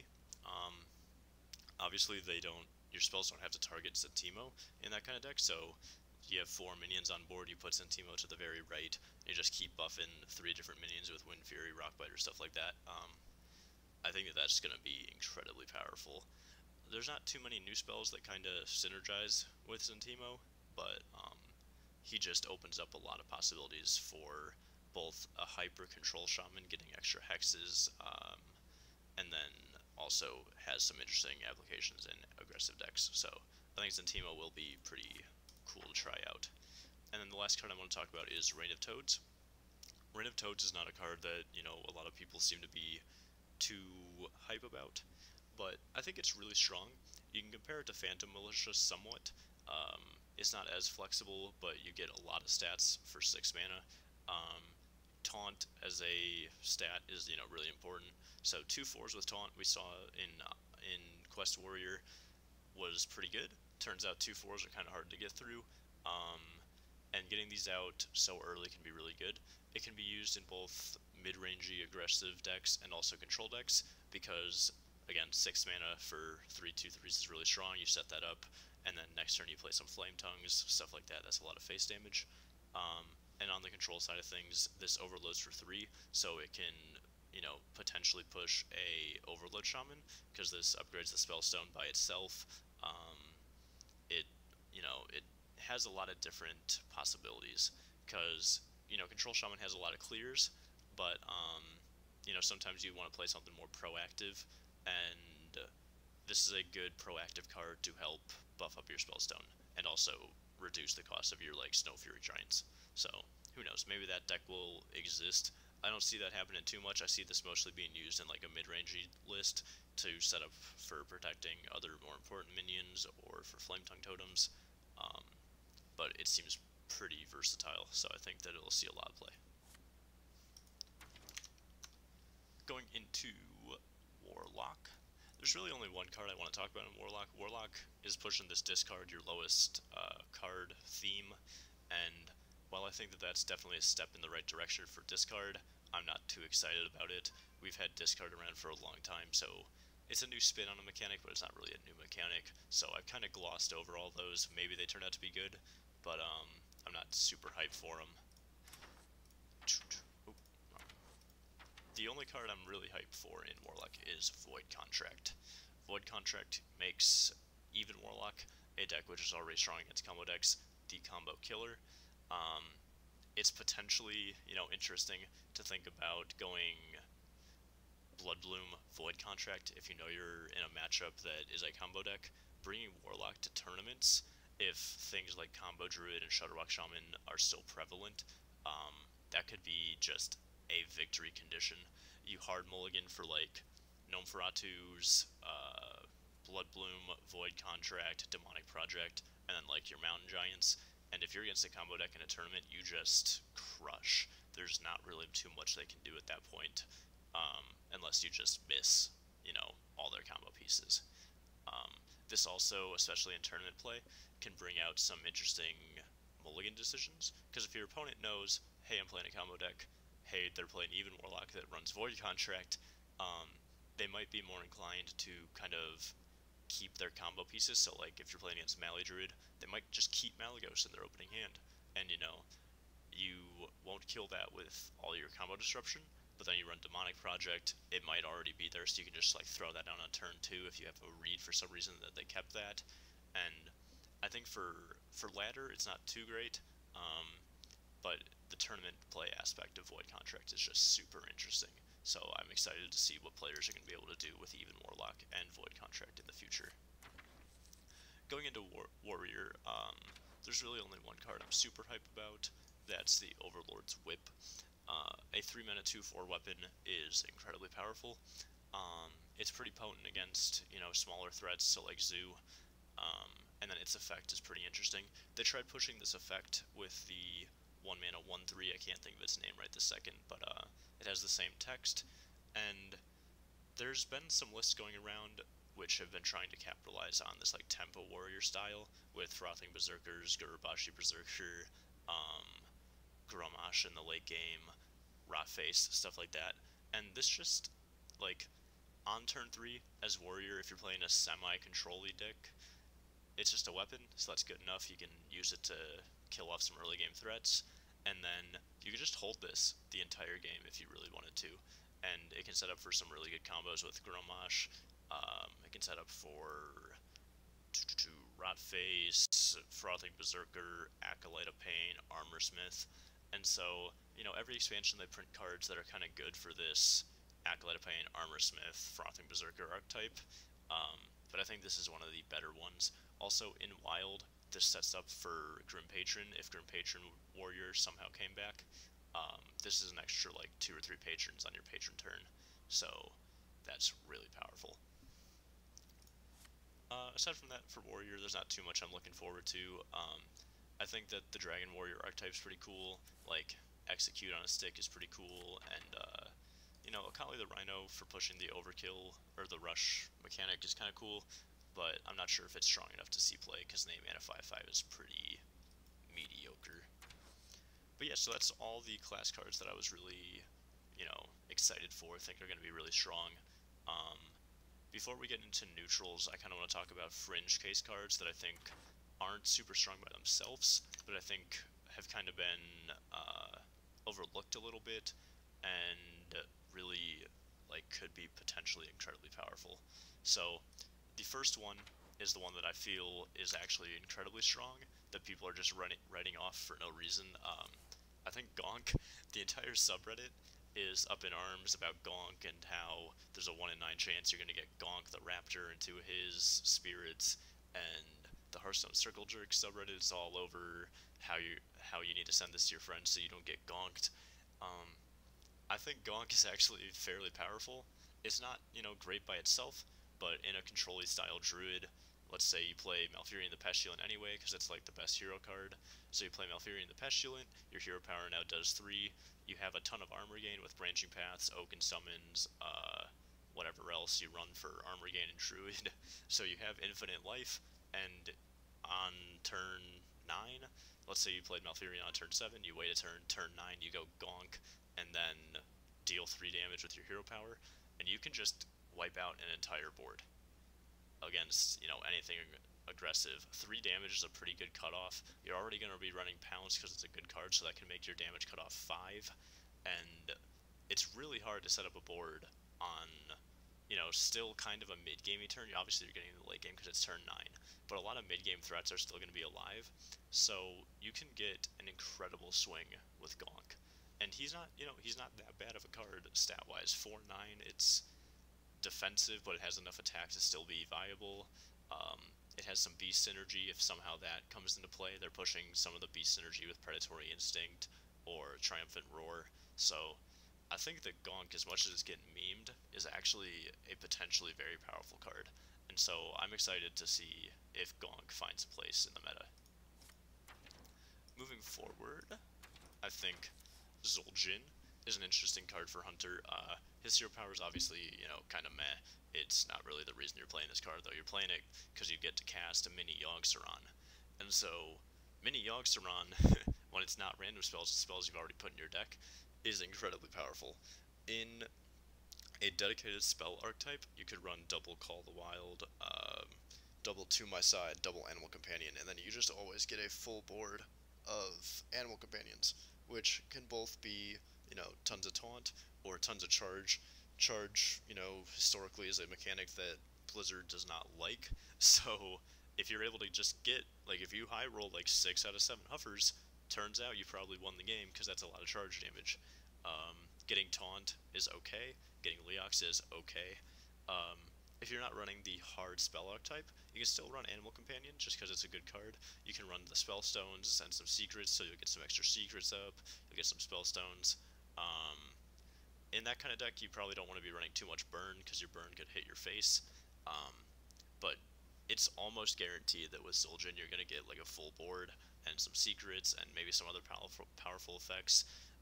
S1: Obviously, your spells don't have to target Zentimo in that kind of deck, so
S2: you have 4 minions on board, you put Sentimo to the very right, and you just keep buffing 3 different minions with Wind Fury, Rockbite, or stuff like that. I think that that's going to be incredibly powerful. There's not too many new spells that kind of synergize with Sentimo, but he just opens up a lot of possibilities for both a hyper control shaman getting extra hexes, and then also has some interesting applications in aggressive decks. So I think Zentimo will be pretty cool to try out. And then the last card I want to talk about is Reign of Toads. Reign of Toads is not a card that, a lot of people seem to be too hype about, but I think it's really strong. You can compare it to Phantom Militia somewhat. Um, it's not as flexible, but you get a lot of stats for 6 mana. Um, Taunt as a stat is really important. So 2/4s with Taunt we saw in Quest Warrior was pretty good. Turns out 2/4s are kind of hard to get through. Um, and getting these out so early can be really good. It can be used in both mid-rangey aggressive decks and also control decks because, again, 6 mana for 3/2/3s is really strong. You set that up, and then next turn you play some Flame Tongues, stuff like that. That's a lot of face damage. And on the control side of things, this overloads for 3, so it can, potentially push a Overload Shaman because this upgrades the Spellstone by itself. It, it has a lot of different possibilities because Control Shaman has a lot of clears, but sometimes you want to play something more proactive, and this is a good proactive card to help buff up your Spellstone and also reduce the cost of your Snow Fury Giants. So who knows? Maybe that deck will exist. I don't see that happening too much. I see this mostly being used in a mid-rangey list to set up for protecting other more important minions or for Flame Tongue totems. Um, but it seems pretty versatile, so I think that it'll see a lot of play. Going into Warlock, there's really only one card I want to talk about in Warlock. Warlock is pushing this discard your lowest card theme, and while I think that that's definitely a step in the right direction for discard, I'm not too excited about it. We've had discard around for a long time, so it's a new spin on a mechanic, but it's not really a new mechanic, so I've kind of glossed over all those. Maybe they turned out to be good, but I'm not super hyped for them. The only card I'm really hyped for in Warlock is Void Contract. Void Contract makes even Warlock, a deck which is already strong against combo decks, the combo killer. It's potentially, interesting to think about going Bloodbloom Void Contract if you know you're in a matchup that is a combo deck. Bringing Warlock to tournaments, if things like Combo Druid and Shudderwock Shaman are still prevalent, that could be just a victory condition. You hard mulligan for Gnome-Feratu's, Bloodbloom, Void Contract, Demonic Project, and then your Mountain Giants. And if you're against a combo deck in a tournament, you just crush. There's not really too much they can do at that point, unless you just miss, all their combo pieces. This also, especially in tournament play, can bring out some interesting mulligan decisions, because if your opponent knows, hey, I'm playing a combo deck, hey, they're playing even Warlock that runs Void Contract, they might be more inclined to kind of keep their combo pieces. So if you're playing against Mali Druid, they might just keep Malygos in their opening hand, and you won't kill that with all your combo disruption, but then you run Demonic Project, it might already be there, so you can just throw that down on turn 2 if you have a read for some reason that they kept that. And I think for ladder it's not too great, but the tournament play aspect of Void Contract is just super interesting. So I'm excited to see what players are going to be able to do with even Warlock and Void Contract in the future. Going into Warrior, there's really only one card I'm super hyped about. That's the Overlord's Whip. A 3-mana 2/4 weapon is incredibly powerful. It's pretty potent against smaller threats, so Zoo. And then its effect is pretty interesting. They tried pushing this effect with the 1-mana 1/3. I can't think of its name right this second, but it has the same text. And there's been some lists going around which have been trying to capitalize on this tempo warrior style with Frothing Berserkers, Gurubashi Berserker, Grommash in the late game, Rotface, stuff like that. And this just, on turn 3, as warrior, if you're playing a semi-control-y deck, it's just a weapon, so that's good enough. You can use it to kill off some early game threats, and then you can just hold this the entire game if you really wanted to, and it can set up for some really good combos with Grommash. It can set up for Rotface, Frothing Berserker, Acolyte of Pain, Armorsmith, and so every expansion they print cards that are kind of good for this Acolyte of Pain, Armorsmith, Frothing Berserker archetype. But I think this is one of the better ones. Also, in Wild, this sets up for Grim Patron if Grim Patron Warrior somehow came back. This is an extra like 2 or 3 patrons on your patron turn, so that's really powerful. Aside from that, for Warrior, there's not too much I'm looking forward to. I think that the Dragon Warrior archetype is pretty cool. Like, Execute on a stick is pretty cool, and Akali the Rhino for pushing the overkill or the rush mechanic is kind of cool, but I'm not sure if it's strong enough to see play because name mana 5/5 is pretty mediocre. But yeah, so that's all the class cards that I was really, excited for. I think are going to be really strong. Um, Before we get into neutrals, I kind of want to talk about fringe case cards that I think aren't super strong by themselves, but I think have kind of been overlooked a little bit, and really could be potentially incredibly powerful. So the first one is the one that I feel is actually incredibly strong that people are just writing off for no reason. I think GONK, the entire subreddit, is up in arms about GONK and how there's a 1 in 9 chance you're going to get GONK the Raptor into his spirits, and the Hearthstone Circle Jerk subreddit is all over how you need to send this to your friends so you don't get gonked. Um, I think GONK is actually fairly powerful. It's not, great by itself, but in a control style druid, let's say you play Malfurion the Pestilent anyway, because it's like the best hero card. So you play Malfurion the Pestilent, your hero power now does 3, you have a ton of armor gain with Branching Paths, Oaken Summons, whatever else you run for armor gain and druid. So you have infinite life, and on turn 9, let's say you played Malfurion on turn 7, you wait a turn 9 you go GONK, and then deal 3 damage with your hero power, and you can just wipe out an entire board against, anything aggressive. 3 damage is a pretty good cutoff. You're already going to be running Pounce because it's a good card, so that can make your damage cutoff 5, and it's really hard to set up a board on, still kind of a mid-gamey turn. Obviously, you're getting in the late game because it's turn 9, but a lot of mid-game threats are still going to be alive, so you can get an incredible swing with GONK. And he's not, he's not that bad of a card stat-wise. 4/9, it's defensive, but it has enough attack to still be viable. It has some beast synergy if somehow that comes into play. They're pushing some of the beast synergy with Predatory Instinct or Triumphant Roar. So I think that GONK, as much as it's getting memed, is actually a potentially very powerful card. And so I'm excited to see if GONK finds a place in the meta. Moving forward, I think Zul'jin is an interesting card for Hunter. His hero power is obviously, kind of meh. It's not really the reason you're playing this card, though. You're playing it because you get to cast a mini Yogg-Saron. And so, mini Yogg-Saron, when it's not random spells, it's spells you've already put in your deck, is incredibly powerful. In a dedicated spell archetype, you could run double Call the Wild, double To My Side, double Animal Companion, and then you just always get a full board of Animal Companions, which can both be, tons of taunt or tons of charge. Charge, historically is a mechanic that Blizzard does not like, so if you're able to just get, if you high roll 6 out of 7 Huffers, turns out you probably won the game because that's a lot of charge damage. Getting taunt is okay, getting Leox is okay. If you're not running the hard spell archetype, you can still run Animal Companion just because it's a good card. You can run the spell stones and some secrets, so you'll get some extra secrets up, you'll get some spell stones. In that kind of deck, you probably don't want to be running too much burn because your burn could hit your face. But it's almost guaranteed that with Zul'jin you're going to get a full board and some secrets and maybe some other powerful effects.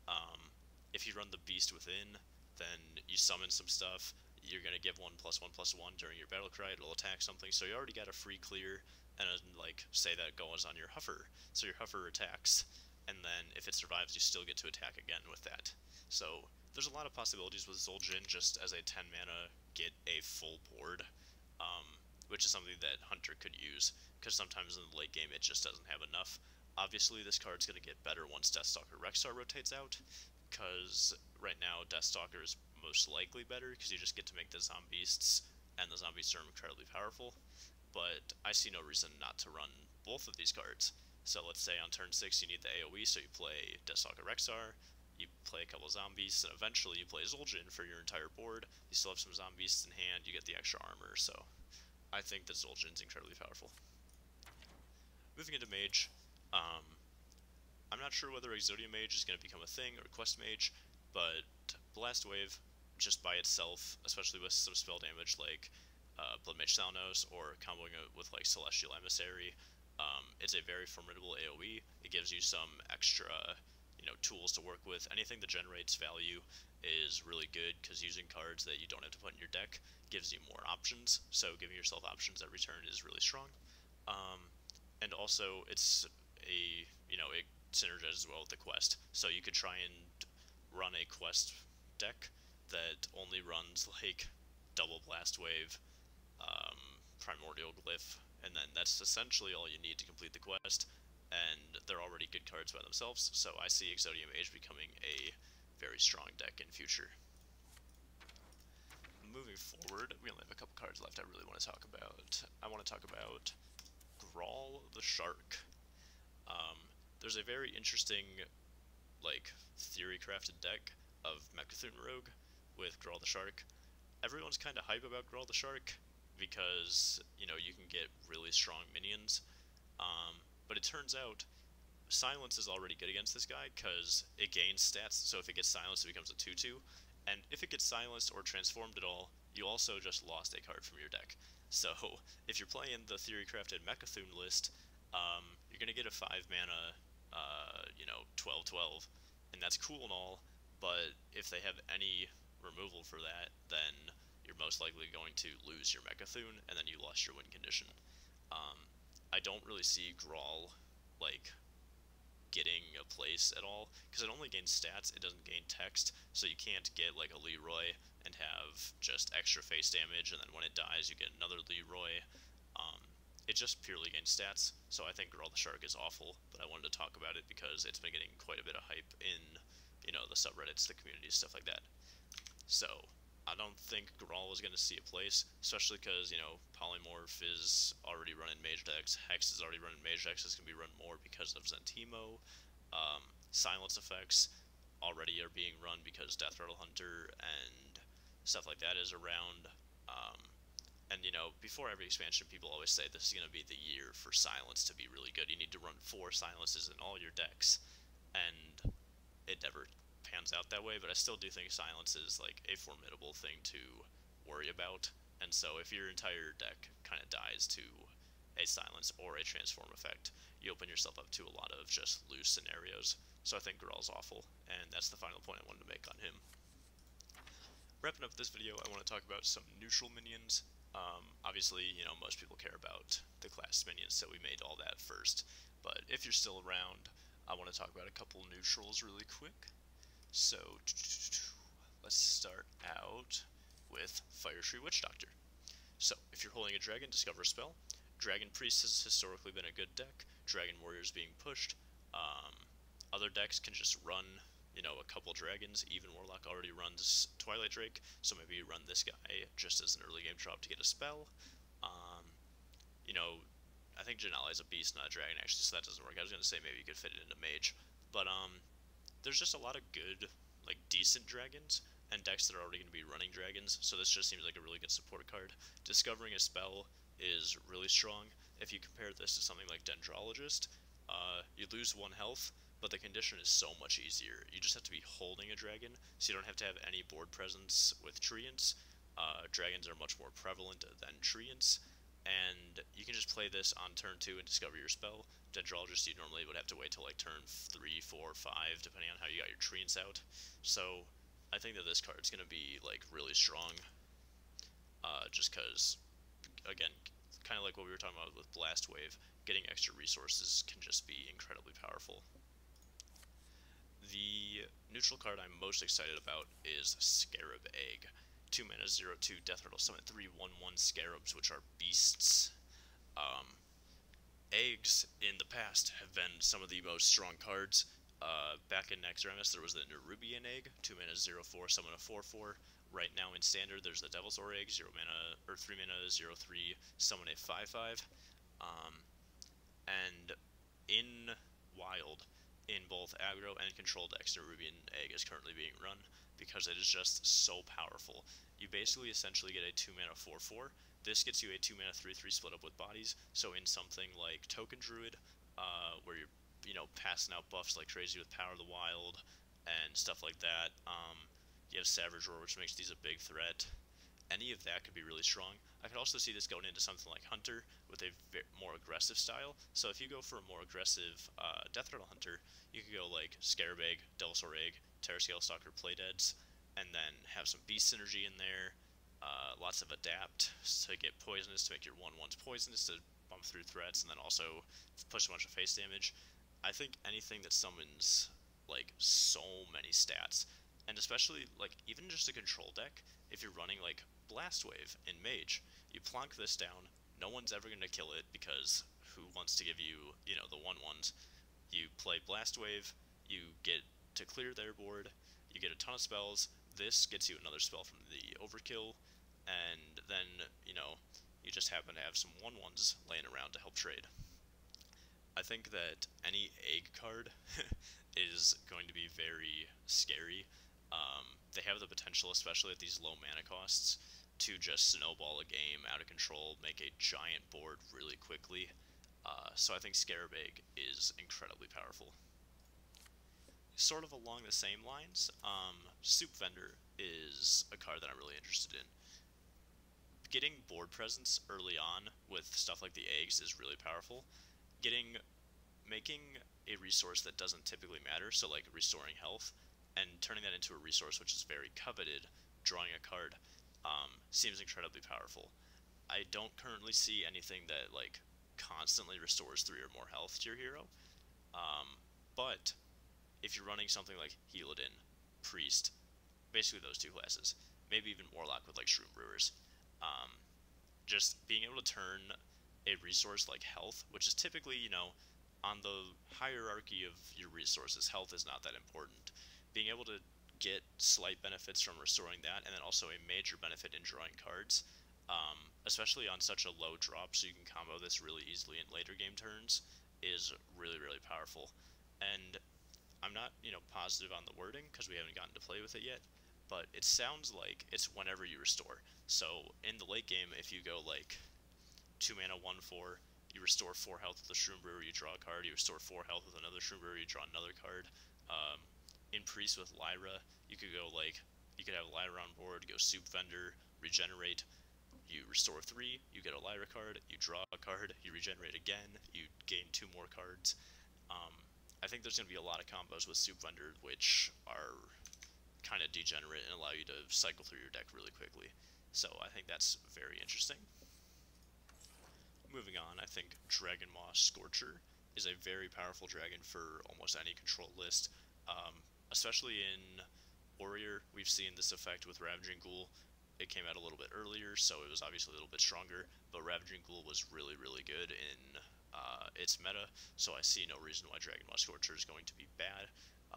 S2: If you run the Beast Within, then you summon some stuff. You're going to give 1/1/1 during your battle cry. It'll attack something, so you already got a free clear, and say that goes on your Huffer, so your Huffer attacks, and then if it survives, you still get to attack again with that. So there's a lot of possibilities with Zul'jin just as a 10 mana get a full board, which is something that Hunter could use, because sometimes in the late game it just doesn't have enough. Obviously, this card's going to get better once Deathstalker Rexar rotates out, because right now Deathstalker is most likely better, because you just get to make the Zombeasts, and the Zombeasts are incredibly powerful. But I see no reason not to run both of these cards. So let's say on turn 6 you need the AoE, so you play Deathstalker Rexar, you play a couple Zombies, and eventually you play Zul'jin for your entire board. You still have some Zombies in hand, you get the extra armor, so I think that Zul'jin's incredibly powerful. Moving into Mage, um, I'm not sure whether Exodia Mage is going to become a thing or Quest Mage, but Blast Wave, just by itself, especially with some spell damage like Blood Mage Salnos or comboing it with like Celestial Emissary, it's a very formidable AoE. It gives you some extra, tools to work with. Anything that generates value is really good because using cards that you don't have to put in your deck gives you more options. So giving yourself options every turn is really strong. Um, and also it's it synergizes well with the quest. So you could try and run a quest deck that only runs like double blast wave, um, primordial glyph, and then that's essentially all you need to complete the quest. And they're already good cards by themselves, so I see Exodia Mage becoming a very strong deck in future. Moving forward, we only have a couple cards left I really want to talk about. I want to talk about Grawl the Shark. Um, there's a very interesting, like, theory crafted deck of Mecha'thun Rogue with Grawl the Shark. Everyone's kind of hype about Grawl the Shark because, you can get really strong minions. But it turns out Silence is already good against this guy because it gains stats, so if it gets silenced, it becomes a 2-2. And if it gets silenced or transformed at all, you also just lost a card from your deck. So if you're playing the Theory Crafted Mecha'thun list, you're going to get a 5 mana, 12/12, and that's cool and all, but if they have any removal for that, then you're most likely going to lose your Mecha'thun, and then you lost your win condition. Um, I don't really see Grawl, like, getting a place at all, because it only gains stats, it doesn't gain text, so you can't get like a Leroy and have just extra face damage, and then when it dies you get another Leroy. It just purely gains stats, so I think Grawl the Shark is awful, but I wanted to talk about it because it's been getting quite a bit of hype in, the subreddits, the communities, stuff like that. So, I don't think Grawl is going to see a place, especially because, Polymorph is already running Mage decks, Hex is already running Mage decks, it's going to be run more because of Zentimo. Silence effects already are being run because Death Rattle Hunter and stuff like that is around. And, before every expansion, people always say this is going to be the year for Silence to be really good. You need to run 4 Silences in all your decks. And it never pans out that way, but I still do think Silence is like a formidable thing to worry about. And so if your entire deck kind of dies to a Silence or a Transform effect, you open yourself up to a lot of just lose scenarios. So I think Graal's awful, and that's the final point I wanted to make on him. Wrapping up this video, I want to talk about some neutral minions. Obviously, most people care about the class minions, so we made all that first. But if you're still around, I want to talk about a couple neutrals really quick. So, let's start out with Firetree Witch Doctor. So, if you're holding a dragon, discover a spell. Dragon Priest has historically been a good deck. Dragon Warrior's being pushed. Other decks can just run, a couple dragons. Even Warlock already runs Twilight Drake, so maybe you run this guy just as an early game drop to get a spell. I think Janali is a beast, not a dragon, actually, so that doesn't work. I was going to say maybe you could fit it into Mage. But, there's just a lot of good, like, decent dragons, and decks that are already going to be running dragons, so this just seems like a really good support card. Discovering a spell is really strong. If you compare this to something like Dendrologist, you lose 1 health, but the condition is so much easier. You just have to be holding a dragon, so you don't have to have any board presence with Treants. Dragons are much more prevalent than Treants, and you can just play this on turn 2 and discover your spell. Dendrologist, you normally would have to wait till like turn 3, 4, 5, depending on how you got your Treants out. So I think that this card's going to be like really strong, just because, again, kind of like what we were talking about with Blast Wave, getting extra resources can just be incredibly powerful. The neutral card I'm most excited about is Scarab Egg. 2 mana, 0/2, Death Rattle, summon 3/1/1 Scarabs, which are beasts. eggs in the past have been some of the most strong cards. Back in Naxxramas, there was the Nerubian egg, 2 mana 0/4, summon a 4/4. Right now in Standard, there's the Devil's Ore egg, 0 mana or 3 mana 0/3, summon a 5/5. Um, and in Wild, in both aggro and control decks, Nerubian egg is currently being run because it is just so powerful. You basically essentially get a 2 mana 4/4. This gets you a 2 mana 3/3 split up with bodies. So in something like Token Druid, where you're passing out buffs like crazy with Power of the Wild and stuff like that. You have Savage Roar, which makes these a big threat. Any of that could be really strong. I could also see this going into something like Hunter with a more aggressive style. So if you go for a more aggressive Death Rattle Hunter, you could go like Scarab Egg, Devilsaur Egg, Terrascale Stalker Playdeads, and then have some Beast Synergy in there. Lots of Adapt to get Poisonous, to make your 1/1s Poisonous, to bump through threats, and then also push a bunch of face damage. I think anything that summons like so many stats, and especially like even just a control deck, if you're running like Blast Wave in Mage, you plonk this down, no one's ever going to kill it because who wants to give you, the 1/1s? You play Blast Wave, you get to clear their board, you get a ton of spells, this gets you another spell from the Overkill, and then, you just happen to have some 1/1s laying around to help trade. I think that any egg card is going to be very scary. They have the potential, especially at these low mana costs, to just snowball a game out of control, make a giant board really quickly. So I think Scarab Egg is incredibly powerful. Sort of along the same lines, Soup Vendor is a card that I'm really interested in. Getting board presence early on with stuff like the eggs is really powerful. Making a resource that doesn't typically matter, so like restoring health, and turning that into a resource which is very coveted, drawing a card, seems incredibly powerful. I don't currently see anything that like constantly restores 3 or more health to your hero, but if you're running something like Healadin, Priest, basically those two classes, maybe even Warlock with like Shroom Brewers, just being able to turn a resource like health, which is typically, on the hierarchy of your resources, health is not that important. Being able to get slight benefits from restoring that, and then also a major benefit in drawing cards, especially on such a low drop, so you can combo this really easily in later game turns, is really, really powerful. And I'm not, positive on the wording, because we haven't gotten to play with it yet, but it sounds like it's whenever you restore. So in the late game, if you go like 2 mana 1/4, you restore 4 health with a Shroom Brewer, you draw a card, you restore 4 health with another Shroom Brewer, you draw another card. In Priest with Lyra, you could have Lyra on board, go Soup Vendor, regenerate, you restore 3, you get a Lyra card, you draw a card, you regenerate again, you gain 2 more cards. I think there's going to be a lot of combos with Soup Vendor which are kind of degenerate and allow you to cycle through your deck really quickly. So I think that's very interesting. Moving on, I think Dragon Maw Scorcher is a very powerful dragon for almost any control list, especially in Warrior. We've seen this effect with Ravaging Ghoul. It came out a little bit earlier, so it was obviously a little bit stronger, but Ravaging Ghoul was really, really good in its meta, so I see no reason why Dragon Maw Scorcher is going to be bad.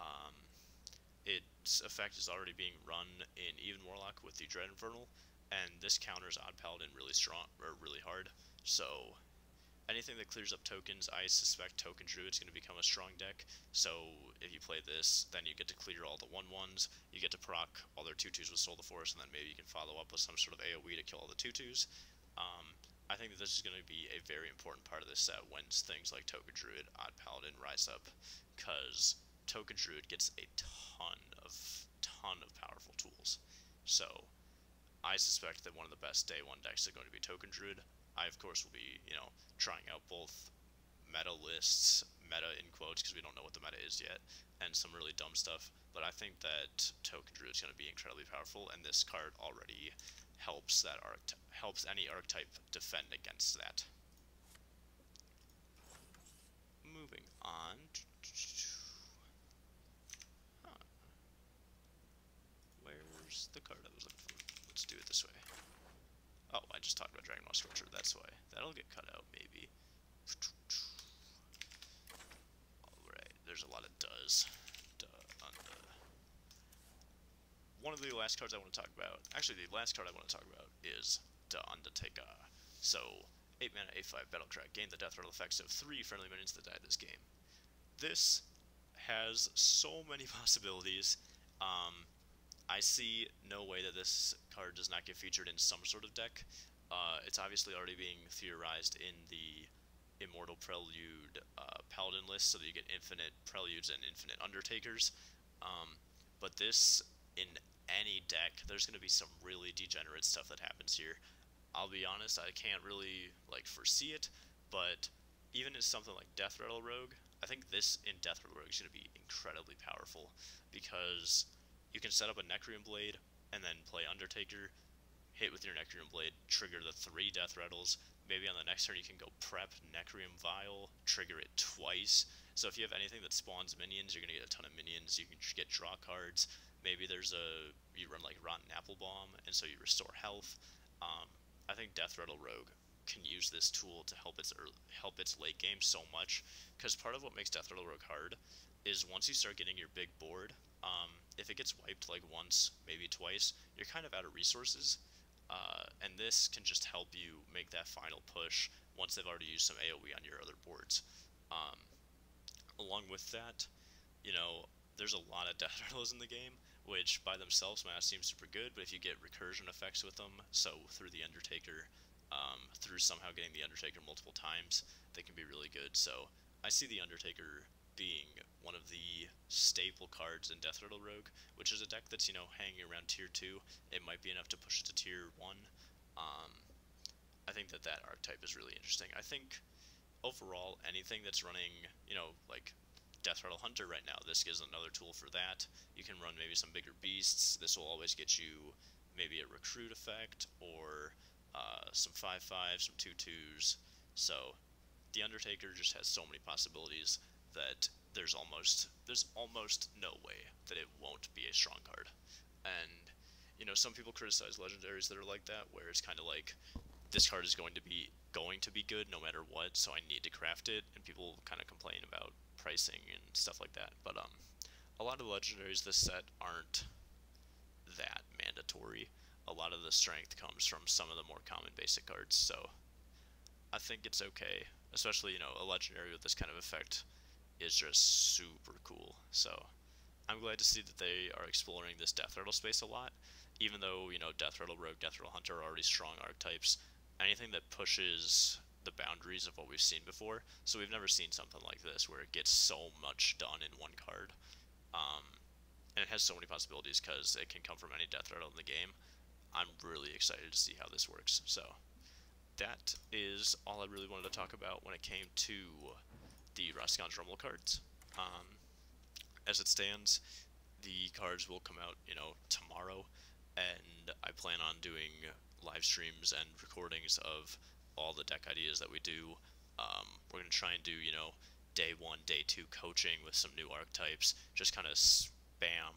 S2: Its effect is already being run in Even Warlock with the Dread Infernal, and this counters Odd Paladin really strong, or really hard, so anything that clears up tokens, I suspect Token Druid's going to become a strong deck. So if you play this, then you get to clear all the 1/1s, you get to proc all their 2/2s with Soul of the Forest, and then maybe you can follow up with some sort of AoE to kill all the 2/2s. I think that this is going to be a very important part of this set when things like Token Druid, Odd Paladin rise up, because Token Druid gets a ton of powerful tools. So I suspect that one of the best day 1 decks is going to be Token Druid. I, of course, will be, trying out both meta lists, meta in quotes, because we don't know what the meta is yet, and some really dumb stuff, but I think that Token Druid is going to be incredibly powerful, and this card already helps any archetype defend against that. Moving on. Where's the card I was looking for? Let's do it this way. Oh, I just talked about Dragon Maw Scorcher, that's why. That'll get cut out, maybe. there's a lot of does. Duh, one of the last cards I want to talk about, actually the last card I want to talk about is the Undertaker. So, 8 mana, 8/5 battle cry, gain the death rattle effects of 3 friendly minions that die this game. This has so many possibilities. I see no way that this card does not get featured in some sort of deck. It's obviously already being theorized in the Immortal Prelude Paladin list, so that you get infinite Preludes and infinite Undertakers. But this, in any deck, there's going to be some really degenerate stuff that happens here. I'll be honest, I can't really foresee it, but even in something like Death Rattle Rogue, I think this in Death Rattle Rogue is going to be incredibly powerful, because you can set up a Necrium Blade and then play Undertaker, hit with your Necrium Blade, trigger the 3 Death Rattles. Maybe on the next turn you can go prep Necrium Vial, trigger it twice. So if you have anything that spawns minions, you're going to get a ton of minions. You can get draw cards. Maybe you run Rotten Apple Bomb, and so you restore health. I think Death Rattle Rogue can use this tool to help its late game so much, because part of what makes Death Rattle Rogue hard is once you start getting your big board, if it gets wiped once, maybe twice, you're kind of out of resources. And this can just help you make that final push once they've already used some AoE on your other boards. Along with that, there's a lot of death rattles in the game, which by themselves might not seem super good, but if you get recursion effects with them, so through the Undertaker, through somehow getting the Undertaker multiple times, they can be really good. So I see the Undertaker being one of the staple cards in Death Rattle Rogue, which is a deck that's, hanging around tier 2. It might be enough to push it to tier 1. I think that archetype is really interesting. I think overall, anything that's running, Death Rattle Hunter right now, this gives another tool for that. You can run maybe some bigger beasts. This will always get you maybe a recruit effect, or some 5/5s, some 2/2s. So the Undertaker just has so many possibilities that there's almost no way that it won't be a strong card. And some people criticize legendaries that are like that, where it's kind of like, this card is going to be good no matter what, so I need to craft it, and people kind of complain about pricing and stuff like that. But a lot of the legendaries this set aren't that mandatory. A lot of the strength comes from some of the more common basic cards, so I think it's okay. Especially, a legendary with this kind of effect is just super cool. So I'm glad to see that they are exploring this Death Rattle space a lot, even though, Death Rattle Rogue, Death Rattle Hunter are already strong archetypes. Anything that pushes the boundaries of what we've seen before, so we've never seen something like this where it gets so much done in one card, and it has so many possibilities because it can come from any Death Rattle in the game. I'm really excited to see how this works. So that is all I really wanted to talk about when it came to the Rastakhan Rumble cards. As it stands, the cards will come out, tomorrow, and I plan on doing live streams and recordings of all the deck ideas that we do. We're going to try and do, day 1, day 2 coaching with some new archetypes, just kind of spam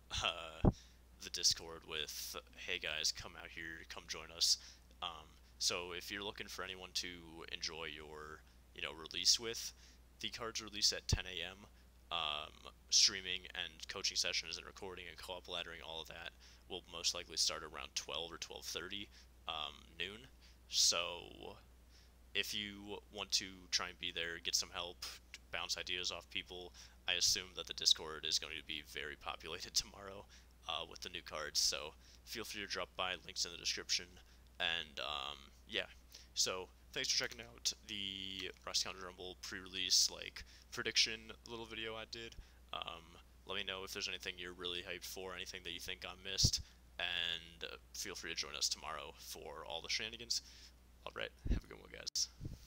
S2: the Discord with, hey guys, come out here, come join us. So if you're looking for anyone to enjoy your, release with, the cards release at 10 a.m. Streaming and coaching sessions and recording and co-op laddering, all of that will most likely start around 12 or 12:30 noon. So if you want to try and be there, get some help, bounce ideas off people, I assume that the Discord is going to be very populated tomorrow with the new cards, so feel free to drop by, links in the description. And yeah, so thanks for checking out the Rastakhan Rumble pre-release prediction little video I did. Let me know if there's anything you're really hyped for, anything that you think I missed, and feel free to join us tomorrow for all the shenanigans. Alright, have a good one, guys.